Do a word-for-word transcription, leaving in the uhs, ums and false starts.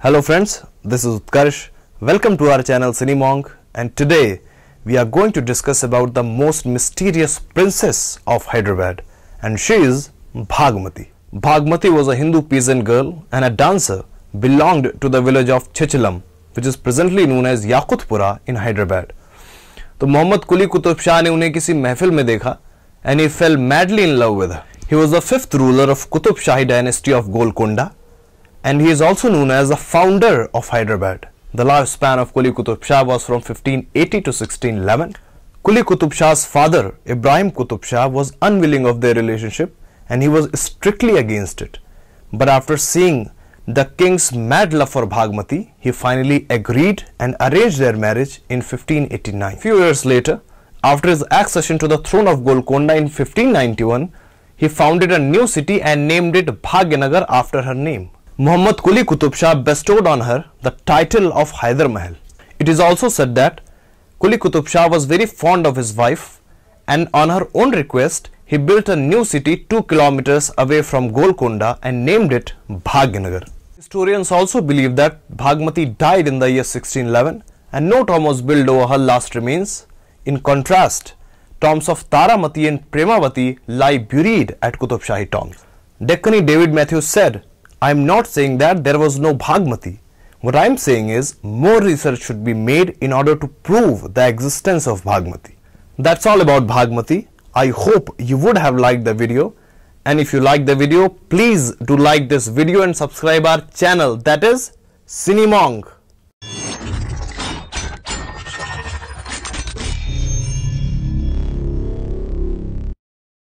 Hello friends, this is Utkarsh. Welcome to our channel Cini, and today we are going to discuss about the most mysterious princess of Hyderabad, and she is Bhagmati. Bhagmati was a Hindu peasant girl and a dancer belonged to the village of Chichlam, which is presently known as Yakutpura in Hyderabad. तो मोहम्मद कुली कुतुब शाह ने उन्हें किसी महफिल में देखा and he fell madly in love with her. He was the fifth ruler of Qutb Shahi Dynasty of Golkonda, and he is also known as the founder of Hyderabad. The lifespan of Quli Qutb Shah was from fifteen eighty to sixteen eleven. Quli Qutb Shah's father, Ibrahim Qutb Shah, was unwilling of their relationship and he was strictly against it. But after seeing the king's mad love for Bhagmati, he finally agreed and arranged their marriage in fifteen eighty-nine. Few years later, after his accession to the throne of Golkonda in fifteen ninety-one, he founded a new city and named it Bhagyanagar after her name. Muhammad Quli Qutb Shah bestowed on her the title of Hyder Mahal. It is also said that Quli Qutb Shah was very fond of his wife, and on her own request, he built a new city two kilometers away from Golkonda and named it Bhagyanagar. Historians also believe that Bhagmati died in the year sixteen eleven and no tomb was built over her last remains. In contrast, tombs of Taramati and Premavati lie buried at Qutb Shahi tombs. Deccan David Matthews said, "I am not saying that there was no Bhagmati. What I am saying is more research should be made in order to prove the existence of Bhagmati." That's all about Bhagmati. I hope you would have liked the video, and if you like the video, please do like this video and subscribe our channel, that is Cini.